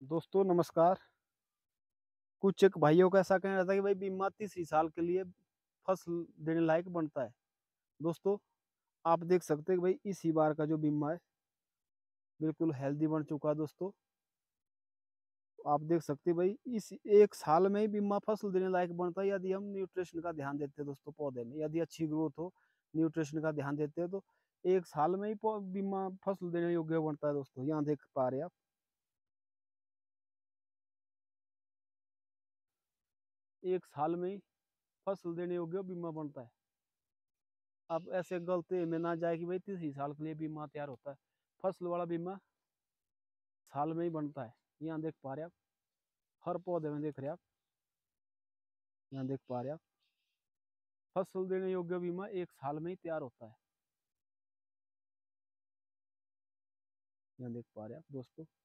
दोस्तों नमस्कार। कुछ एक भाइयों का ऐसा कहना था कि भाई बीमा 30 साल के लिए फसल देने लायक बनता है। दोस्तों आप देख सकते हैं कि भाई इसी बार का जो बीमा है बिल्कुल हेल्दी बन चुका है। दोस्तों आप देख सकते हैं भाई इस एक साल में ही बीमा फसल देने लायक बनता है यदि हम न्यूट्रिशन का ध्यान देते हैं। दोस्तों पौधे में यदि अच्छी ग्रोथ हो, न्यूट्रिशन का ध्यान देते हैं तो एक साल में ही बीमा फसल देने योग्य बनता है। दोस्तों यहाँ देख पा रहे हैं आप, एक साल में ही फसल देने योग्य बीमा बनता है। अब ऐसे गलती में ना जाए कि भाई 30 साल के लिए बीमा तैयार होता है। फसल वाला बीमा साल में ही बनता है। यहाँ देख पा रहे हैं आप, हर पौधे में देख रहे हैं आप, यहाँ देख पा रहे हैं आप, फसल देने योग्य बीमा एक साल में ही तैयार होता है। यहाँ देख पा रहे हैं आप दोस्तों।